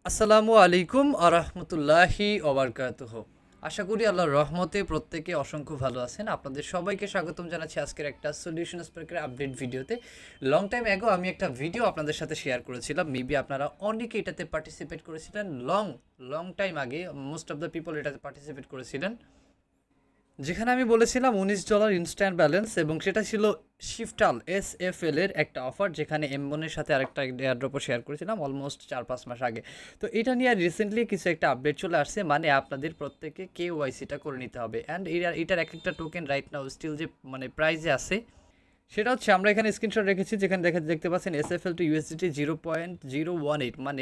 আসসালামু আলাইকুম আরহামতুল্লাহি ওবারকাতুহ। আশা করি আল্লাহর রহমতে প্রত্যেকে অসংখ্য ভালো আছেন। আপনাদের সবাইকে স্বাগতম জানাচ্ছি আজকের একটা সলিউশন স্পার্কের আপডেট ভিডিওতে। লং টাইম অ্যাগো আমি একটা ভিডিও আপনাদের সাথে শেয়ার করেছিলাম, মেবি আপনারা অনেকে এটাতে পার্টিসিপেট করেছিলেন। লং টাইম আগে মোস্ট অফ দ্য পিপল এটাতে পার্টিসিপেট করেছিলেন, যেখানে আমি বলেছিলাম $19 ইনস্ট্যান্ট ব্যালেন্স, এবং সেটা ছিল শিফটাল SFL এর একটা অফার, যেখানে এমবনের সাথে আরেকটা এয়ারড্রপও শেয়ার করেছিলাম অলমোস্ট 4-5 মাস আগে। তো এটা নিয়ে রিসেন্টলি কিছু একটা আপডেট চলে আসছে, মানে আপনাদের প্রত্যেকে KYCটা করে নিতে হবে। অ্যান্ড এটার এক একটা টোকেন রাইট নাও স্টিল যে প্রাইজে আছে, সেটা হচ্ছে আমরা এখানে স্ক্রিনশট রেখেছি, যেখানে দেখতে পাচ্ছেন SFL টু USDT 0.018, মানে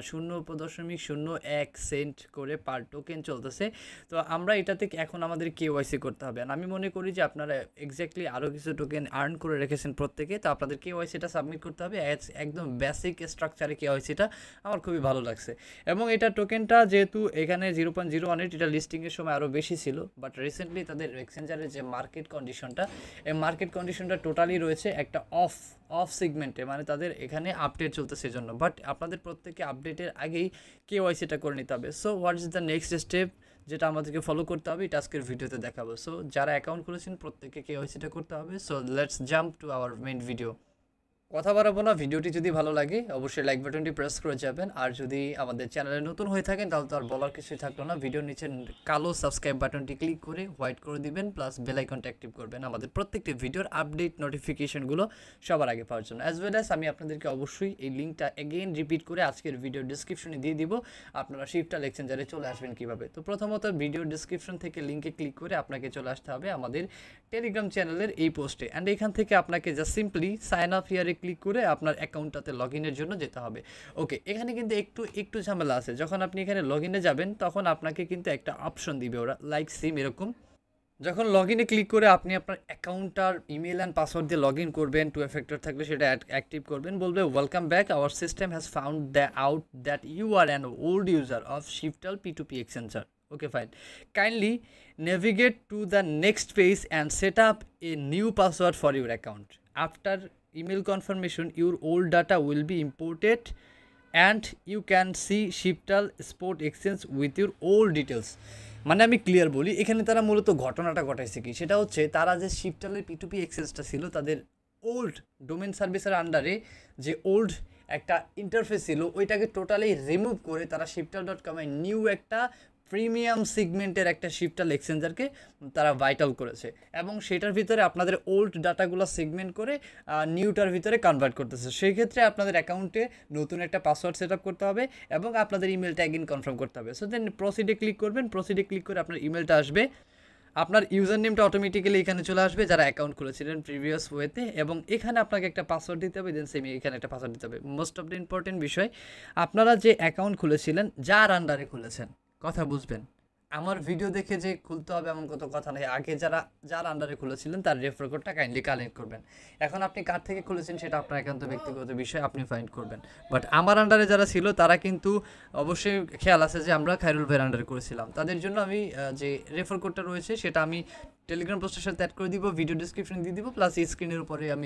0.01 সেন্ট করে পার টোকেন চলতেছে। তো আমরা এটাতে এখন আমাদের KYC করতে হবে। আর আমি মনে করি যে আপনারা এক্স্যাক্টলি আরও কিছু টোকেন আর্ন করে রেখেছেন প্রত্যেকে, তো আপনাদের KYCটা সাবমিট করতে হবে। একদম বেসিক স্ট্রাকচারে KYCটা আমার খুবই ভালো লাগছে। এবং এটা টোকেনটা যেহেতু এখানে 0.018, এটা লিস্টিংয়ের সময় আরও বেশি ছিল, বাট রিসেন্টলি তাদের এক্সচেঞ্জারের যে মার্কেট কন্ডিশনটা, এই মার্কেট কন্ডিশনটা টোটালি রয়েছে একটা অফ সেগমেন্টে, মানে তাদের এখানে আপডেট চলতে সেজন্য। বাট আপনাদের প্রত্যেকে আপডেটের আগেই KYCটা করে নিতে হবে। So what is the next step যেটা আমাদেরকে ফলো করতে হবে, এটা আজকের ভিডিওতে দেখাবো। সো যারা অ্যাকাউন্ট করেছেন প্রত্যেকে KYCটা করতে হবে। So let's jump to our main video. কথা বাড়াবো না, ভিডিওটি যদি ভালো লাগে অবশ্যই লাইক বাটনটি প্রেস করে যাবেন। আর যদি আমাদের চ্যানেলে নতুন হয়ে থাকেন তাহলে তো আর বলার কিছুই থাকলো না, ভিডিওর নিচে কালো সাবস্ক্রাইব বাটনটি ক্লিক করে হোয়াইট করে দিবেন, প্লাস বেল আইকনটা অ্যাক্টিভ করবেন আমাদের প্রত্যেকটি ভিডিওর আপডেট নোটিফিকেশনগুলো সবার আগে পাওয়ার জন্য। অ্যাজ ওয়েল অ্যাজ আমি আপনাদেরকে অবশ্যই এই লিঙ্কটা এগেইন রিপিট করে আজকের ভিডিও ডিসক্রিপশনে দিয়ে দিব, আপনারা শিফটাল এক্সচেঞ্জারে চলে আসবেন কীভাবে। তো প্রথমত ভিডিও ডিসক্রিপশন থেকে লিঙ্কে ক্লিক করে আপনাকে চলে আসতে হবে আমাদের টেলিগ্রাম চ্যানেলের এই পোস্টে। অ্যান্ড এখান থেকে আপনাকে জাস্ট সিম্পলি সাইন আপ হিয়ারে ক্লিক করে আপনার অ্যাকাউন্টটাতে লগ ইনের জন্য যেতে হবে। ওকে, এখানে কিন্তু একটু ঝামেলা আছে। যখন আপনি এখানে লগ ইনে যাবেন তখন আপনাকে কিন্তু একটা অপশন দিবে ওরা, লাইক সিম এরকম। যখন লগ ইনে ক্লিক করে আপনি আপনার অ্যাকাউন্টটার ইমেল অ্যান্ড পাসওয়ার্ড দিয়ে লগ ইন করবেন, 2 ফ্যাক্টর থাকলে সেটা অ্যাক্টিভ করবেন, বলবে welcome back, our system has found out that you are an old user of Shiftal P2P exchanger. Okay, fine. Kindly navigate to the next page and set up a new password for your account. After email confirmation, your old data will be imported and you can see Shiftal Spot Exchange with your old details. মানে আমি clear বলি, এখানে তারা মূলত ঘটনাটা ঘটাইছে কি, সেটা হচ্ছে তারা যে শিফটালের P2P এক্সচেঞ্জটা ছিল তাদের ওল্ড ডোমেন সার্ভিসের আন্ডারে যে ওল্ড একটা ইন্টারফেস ছিল ওইটাকে টোটালি রিমুভ করে তারা shiftal.com-এ নিউ একটা প্রিমিয়াম সিগমেন্টের একটা শিফটাল এক্সচেঞ্জারকে তারা ভাইটাল করেছে, এবং সেটার ভিতরে আপনাদের ওল্ড ডাটাগুলো সেগমেন্ট করে নিউটার ভিতরে কনভার্ট করতেছে। সেই ক্ষেত্রে আপনাদের অ্যাকাউন্টে নতুন একটা পাসওয়ার্ড সেট আপ করতে হবে এবং আপনাদের ইমেলটা অ্যাগেইন কনফার্ম করতে হবে। সো দেন প্রসিডে ক্লিক করবেন, প্রসিডে ক্লিক করে আপনার ইমেলটা আসবে, আপনার ইউজার নেমটা অটোমেটিক্যালি এখানে চলে আসবে যারা অ্যাকাউন্ট খুলেছিলেন প্রিভিয়াস ওয়েতে, এবং এখানে আপনাকে একটা পাসওয়ার্ড দিতে হবে, দেন সেম এখানে একটা পাসওয়ার্ড দিতে হবে। মোস্ট অফ দ্য ইম্পর্টেন্ট বিষয়, আপনারা যে অ্যাকাউন্ট খুলেছিলেন যার আন্ডারে খুলেছেন, কথা বুঝবেন, আমার ভিডিও দেখে যে খুলতে হবে এমন কত কথা নেই। আগে যার আন্ডারে খুলেছিলেন তার রেফার কোডটা কাইন্ডলি কালেক্ট করবেন। এখন আপনি কার থেকে খুলেছেন সেটা আপনার একান্ত ব্যক্তিগত বিষয়, আপনি ফাইন্ড করবেন। বাট আমার আন্ডারে যারা ছিল তারা কিন্তু অবশ্যই খেয়াল আছে যে আমরা খায়রুল ভাইয়ের আন্ডারে করেছিলাম, তাদের জন্য আমি যে রেফার কোডটা রয়েছে সেটা আমি টেলিগ্রাম পোস্টের সাথে অ্যাড করে দিব, ভিডিও ডিসক্রিপশন দিয়ে দিব, প্লাস এই স্ক্রিনের উপরে আমি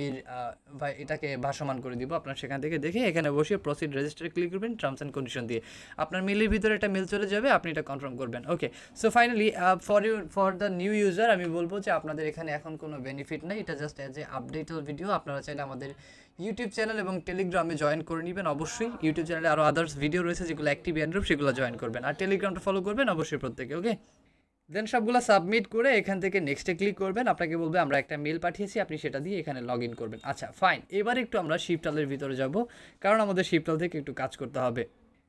এটাকে ভাসমান করে দিব। আপনার সেখান থেকে দেখে এখানে বসে প্রসিড রেজিস্টারে ক্লিক করবেন, টার্মস অ্যান্ড কন্ডিশন দিয়ে আপনার মেলের ভিতরে একটা মেল চলে যাবে, আপনি এটা কনফার্ম করবেন। Okay, so finally for the new user আমি বলবো যে আপনাদের এখানে এখন কোনো বেনিফিট নেই, এটা just as a updated video. আপনারা চাইলে আমাদের ইউটিউব চ্যানেল এবং টেলিগ্রামে জয়েন করে নেবেন। অবশ্যই ইউটিউব চ্যানেলে আরও আদার্স ভিডিও রয়েছে যেগুলো অ্যাক্টিভ এয়ারড্রপ, সেগুলো জয়েন করবেন, আর টেলিগ্রামটা ফলো করবেন অবশ্যই প্রত্যেকে। ওকে, দেন সবগুলো সাবমিট করে এখান থেকে নেক্সটে ক্লিক করবেন, আপনাকে বলবে আমরা একটা মেল পাঠিয়েছি, আপনি সেটা দিয়ে এখানে লগ ইন করবেন। আচ্ছা ফাইন, এবার একটু আমরা শিফটালের ভিতরে যাব, কারণ আমাদের শিফটাল থেকে একটু কাজ করতে হবে।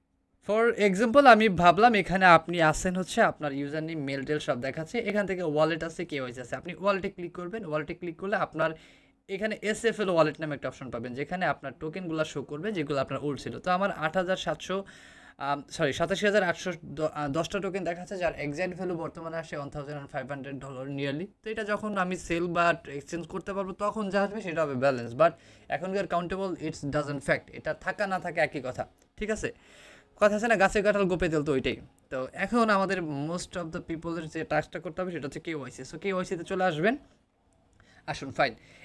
ফর এক্সাম্পল আমি ভাবলাম এখানে আপনি আসেন হচ্ছে আপনার ইউজার নেম মেল টেল সব দেখাচ্ছে, এখান থেকে ওয়ালেট আছে, KYC আছে, আপনি ওয়ালেটে ক্লিক করবেন। ওয়ালেটে ক্লিক করলে আপনার এখানে SFL ওয়ালেট নামে একটা অপশন পাবেন, যেখানে আপনার টোকেনগুলো শো করবে যেগুলো আপনার ওল্ড ছিল। তো আমার 87,810টা টোকেন দেখাচ্ছে, যার এক্সাক্ট ভ্যালু বর্তমানে আসে $1,500 নিয়ারলি। তো এটা যখন আমি সেল বা এক্সচেঞ্জ করতে পারবো তখন যা আসবে সেটা হবে ব্যালেন্স, বাট এখনকার কাউন্টেবল ইটস ডাজন্ট ফ্যাক্ট, এটা থাকা না থাকা একই কথা, ঠিক আছে? কথা আছে না, গাছে কাঁঠাল গোপে তেল, তো ওইটাই। তো এখন আমাদের মোস্ট অফ দ্য পিপলের যে টাস্কটা করতে হবে সেটা হচ্ছে KYC। সো KYCতে চলে আসবেন, আসুন ফাইন।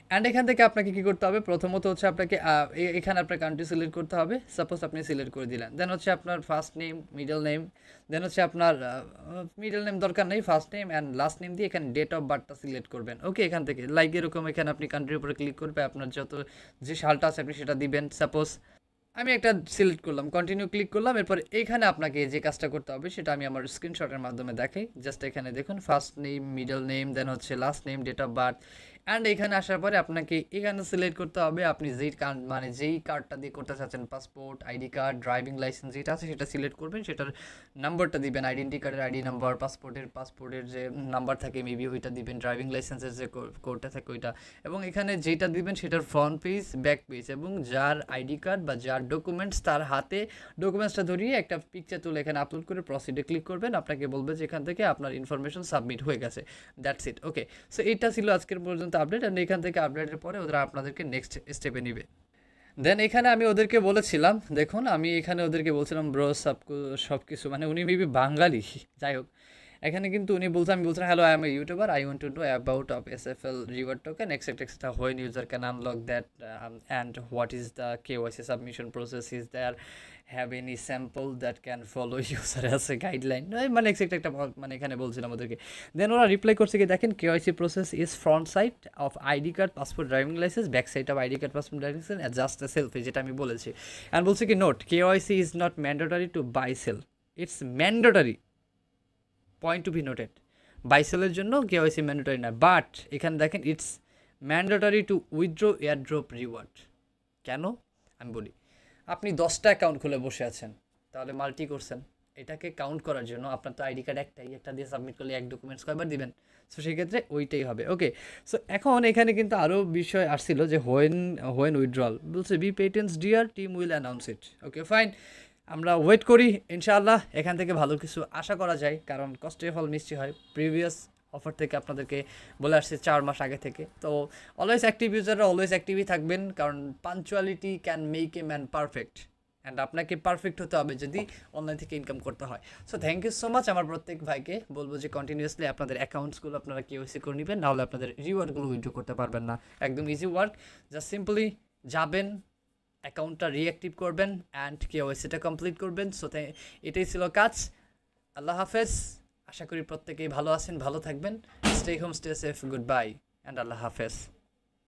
অ্যান্ড এখান থেকে আপনাকে কী করতে হবে, প্রথমত হচ্ছে আপনাকে এখানে আপনার কান্ট্রি সিলেক্ট করতে হবে, সাপোজ আপনি সিলেক্ট করে দিলেন। দেন হচ্ছে আপনার first name, middle name, then হচ্ছে আপনার মিডল নেম দরকার নেই, first name and last name দিয়ে এখানে ডেট অফ বার্থটা সিলেক্ট করবেন। ওকে, এখান থেকে লাইক এরকম এখানে আপনি কান্ট্রির উপরে ক্লিক করবে, আপনার যত যে সালটা আছে আপনি সেটা দিবেন। সাপোজ আমি একটা সিলেক্ট করলাম, কন্টিনিউ ক্লিক করলাম। এরপর এইখানে আপনাকে যে কাজটা করতে হবে সেটা আমি আমার স্ক্রিনশটের মাধ্যমে দেখাই। জাস্ট এখানে দেখুন first name, middle name, then হচ্ছে last name, date of birth. And এখানে আসার পরে আপনাকে এখানে সিলেক্ট করতে হবে আপনি যেই মানে যেই কার্ডটা দিয়ে করতে চাচ্ছেন, passport, ID card, driving licence যেটা আছে সেটা সিলেক্ট করবেন, সেটার নাম্বারটা দিবেন, আইডেন্টি কার্ডের আইডি নাম্বার, পাসপোর্টের যে নাম্বার থাকে মেবি ওইটা দিবেন, ড্রাইভিং লাইসেন্সের যে কোডটা থাকে ওইটা, এবং এখানে যেটা দিবেন সেটার ফ্রন্ট পেজ, ব্যাক পেজ, এবং যার আইডি কার্ড বা যার ডকুমেন্টস তার হাতে ডকুমেন্টসটা ধরিয়ে একটা পিকচার তুলে এখানে আপলোড করে প্রসিডে ক্লিক করবেন। আপনাকে বলবে যে এখান থেকে আপনার ইনফরমেশন সাবমিট হয়ে গেছে। That's it. ওকে, সো এইটা ছিল আজকের পর্যন্ত আপডেট। অ্যান্ড এখান থেকে আপডেটের পরে ওরা আপনাদেরকে নেক্সট স্টেপে নিবে। দেন এখানে আমি ওদেরকে বলেছিলাম, দেখুন আমি এখানে ওদেরকে বলছিলাম ব্রো সব কিছু, মানে উনি মেবি বাঙালি, যাই হোক এখানে কিন্তু উনি বলছেন, আমি বলছিলাম hello I am a YouTuber, I want to know about of SFL reward token etcetera when user can unlock that and what is the KYC submission process, is there have any sample that can follow user as a guideline, মানে exact একটা মানে এখানে বলছিলাম ওদেরকে। দেন ওরা reply করছে কি দেখেন, KYC process is front side of ID card, passport, driving licence, back side of ID card, passport, driving licence, just a selfie, যেটা আমি বলেছি। অ্যান্ড বলছে কি note, KYC is not mandatory to buy sell, it's mandatory, point to be noted. বাইসেলের জন্য KYC mandatory না, but এখানে দেখেন it's mandatory to withdraw airdrop reward. কেন আমি বলি, আপনি 10টা অ্যাকাউন্ট খুলে বসে আছেন, তাহলে মাল্টি করছেন, এটাকে কাউন্ট করার জন্য আপনার তো আইডি কার্ড একটাই, একটা দিয়ে সাবমিট করলে এক ডকুমেন্টস কয়বার দিবেন, সো সেক্ষেত্রে ওইটাই হবে। ওকে, সো এখন এখানে কিন্তু আরও বিষয় আসছিল যে হোয়েন উইথড্রল, বলছে be patience dear, team will announce it. Okay fine, আমরা ওয়েট করি, ইনশাআল্লাহ এখান থেকে ভালো কিছু আশা করা যায়, কারণ কষ্টের ফল মিষ্টি হয়। প্রিভিয়াস অফার থেকে আপনাদেরকে বলে আসছে 4 মাস আগে থেকে। তো অলওয়েজ অ্যাক্টিভ ইউজাররা অলওয়েজ অ্যাক্টিভই থাকবেন, কারণ punctuality can make a man perfect, and আপনাকে পারফেক্ট হতে হবে যদি অনলাইন থেকে ইনকাম করতে হয়। So thank you so much. আমার প্রত্যেক ভাইকে বলবো যে কন্টিনিউয়াসলি আপনাদের অ্যাকাউন্টসগুলো আপনারা KYC করে নেবেন, নাহলে আপনাদের রিওয়ার্ডগুলো উইথড্র করতে পারবেন না। একদম ইজি ওয়ার্ক, জাস্ট সিম্পলি যাবেন, অ্যাকাউন্টটা রিঅ্যাক্টিভ করবেন অ্যান্ড KYCটা কমপ্লিট করবেন। সো এটাই ছিল কাজ। আল্লাহ হাফেজ, আশা করি প্রত্যেকেই ভালো আছেন, ভালো থাকবেন। Stay home, stay safe, goodbye and আল্লাহ হাফেজ।